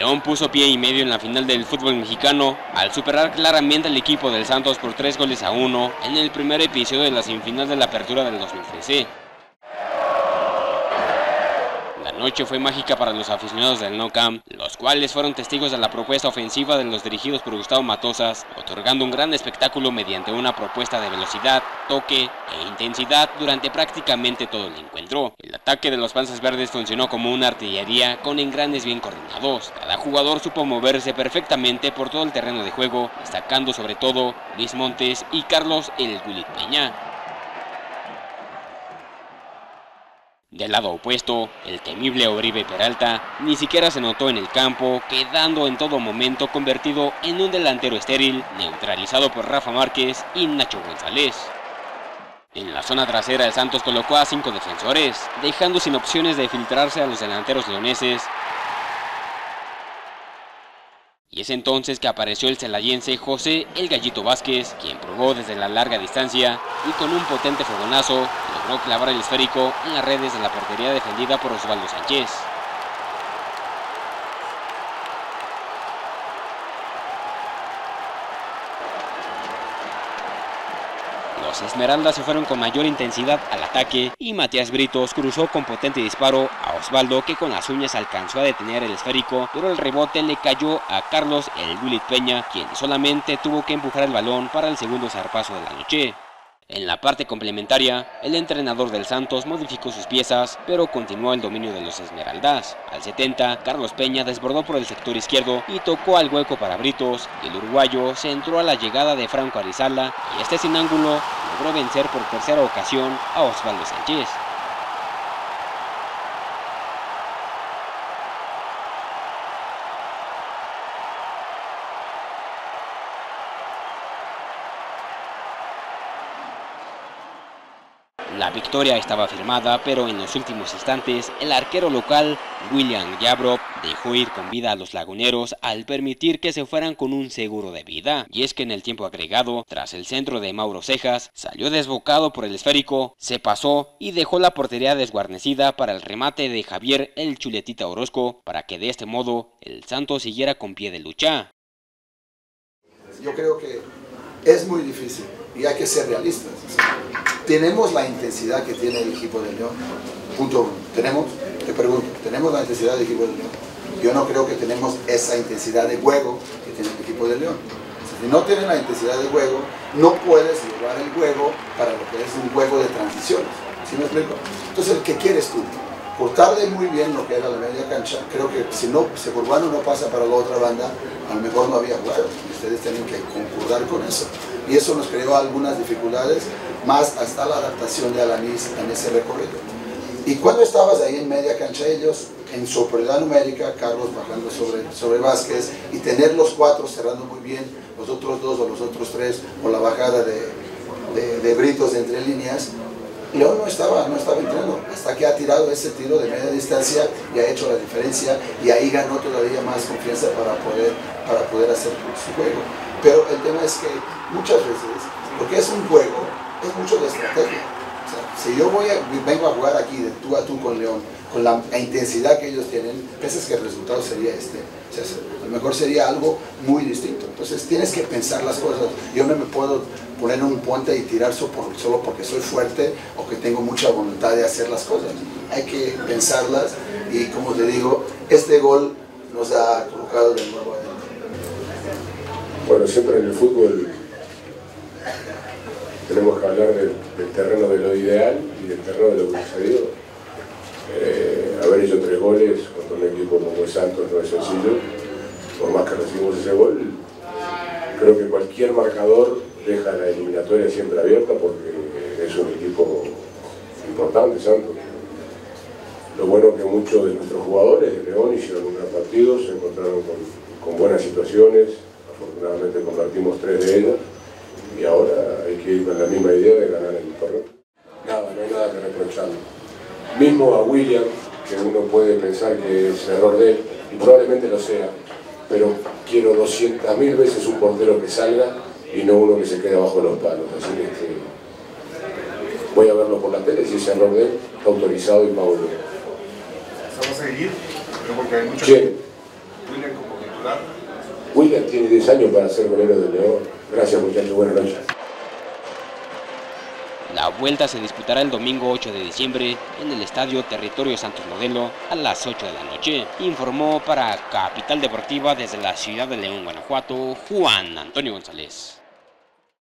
León puso pie y medio en la final del fútbol mexicano al superar claramente al equipo del Santos por 3-1 en el primer episodio de la semifinal de la apertura del 2013. La noche fue mágica para los aficionados del Nou Camp, los cuales fueron testigos de la propuesta ofensiva de los dirigidos por Gustavo Matosas, otorgando un gran espectáculo mediante una propuesta de velocidad, toque e intensidad durante prácticamente todo el encuentro. El ataque de los Panzas Verdes funcionó como una artillería con engranes bien coordinados. Cada jugador supo moverse perfectamente por todo el terreno de juego, destacando sobre todo Luis Montes y Carlos el Gulit Peña. Del lado opuesto, el temible Oribe Peralta ni siquiera se notó en el campo, quedando en todo momento convertido en un delantero estéril, neutralizado por Rafa Márquez y Nacho González. En la zona trasera el Santos colocó a 5 defensores, dejando sin opciones de filtrarse a los delanteros leoneses. Y es entonces que apareció el celayense José el Gallito Vázquez, quien probó desde la larga distancia y con un potente fogonazo logró clavar el esférico en las redes de la portería defendida por Osvaldo Sánchez. Los Esmeraldas se fueron con mayor intensidad al ataque y Matías Britos cruzó con potente disparo a Osvaldo, que con las uñas alcanzó a detener el esférico, pero el rebote le cayó a Carlos el Gulit Peña, quien solamente tuvo que empujar el balón para el segundo zarpazo de la noche. En la parte complementaria, el entrenador del Santos modificó sus piezas, pero continuó el dominio de los Esmeraldas. Al 70, Carlos Peña desbordó por el sector izquierdo y tocó al hueco para Britos, y el uruguayo se entró a la llegada de Franco Arizala, y este sin ángulo logró vencer por tercera ocasión a Osvaldo Sánchez. La victoria estaba firmada, pero en los últimos instantes el arquero local, William Yarbrough, dejó ir con vida a los laguneros al permitir que se fueran con un seguro de vida. Y es que en el tiempo agregado, tras el centro de Mauro Cejas, salió desbocado por el esférico, se pasó y dejó la portería desguarnecida para el remate de Javier el Chuletita Orozco, para que de este modo el Santos siguiera con pie de lucha. Yo creo que es muy difícil y hay que ser realistas. ¿Tenemos la intensidad que tiene el equipo de León? Punto uno. Te pregunto, ¿tenemos la intensidad del equipo de León? Yo no creo que tenemos esa intensidad de juego que tiene el equipo de León. Si no tienes la intensidad de juego, no puedes llevar el juego para lo que es un juego de transiciones. ¿Sí me explico? Entonces, ¿qué quieres tú? Portarle muy bien lo que era la media cancha. Creo que si Urbano no pasa para la otra banda, a lo mejor no había juego. Ustedes tienen que concordar con eso. Y eso nos creó algunas dificultades, más hasta la adaptación de Alanis en ese recorrido. Y cuando estabas ahí en media cancha, ellos en superioridad numérica, Carlos bajando sobre Vázquez, y tener los 4 cerrando muy bien, los otros 2 o los otros 3, o la bajada de Britos entre líneas, León no estaba entrando, hasta que ha tirado ese tiro de media distancia y ha hecho la diferencia, y ahí ganó todavía más confianza para poder hacer su juego. Pero el tema es que muchas veces, porque es un juego, es mucho de estrategia. O sea, si yo vengo a jugar aquí de tú a tú con León, con la intensidad que ellos tienen, piensas que el resultado sería este. O sea, a lo mejor sería algo muy distinto. Entonces tienes que pensar las cosas. Yo no me puedo poner en un puente y tirar solo porque soy fuerte o que tengo mucha voluntad de hacer las cosas. Hay que pensarlas y, como te digo, este gol nos ha colocado de nuevo adentro. Bueno, siempre en el fútbol tenemos que hablar del terreno de lo ideal y del terreno de lo que sucedió. Haber hecho 3 goles contra un equipo como el Santos no es sencillo, por más que recibimos ese gol. Creo que cualquier marcador deja la eliminatoria siempre abierta porque es un equipo importante, Santos. Lo bueno es que muchos de nuestros jugadores de León hicieron un gran partido, se encontraron con buenas situaciones, afortunadamente convertimos 3 de ellas y ahora hay que ir con la misma idea de ganar el torneo. No hay nada que reprocharle. Mismo a William, que uno puede pensar que es error de él, y probablemente lo sea, pero quiero 200.000 veces un portero que salga y no uno que se quede bajo los palos. Así que voy a verlo por la tele, si es error de él, está autorizado y pago. ¿Vamos a seguir? Porque hay mucha... Sí. William tiene 10 años para ser golero de León. Gracias muchachos, buenas noches. La vuelta se disputará el domingo 8 de diciembre en el Estadio Territorio Santos Modelo a las 8 de la noche. Informó para Capital Deportiva desde la ciudad de León, Guanajuato, Juan Antonio González.